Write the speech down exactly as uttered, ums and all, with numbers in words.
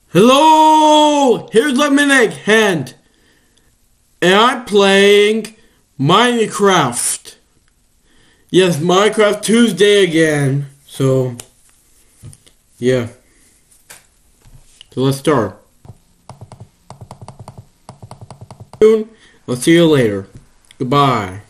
Hello! Here's Lemon Egg Hand, and I'm playing Minecraft. Yes, Minecraft Tuesday again. So, yeah. So let's start. I'll see you later. Goodbye.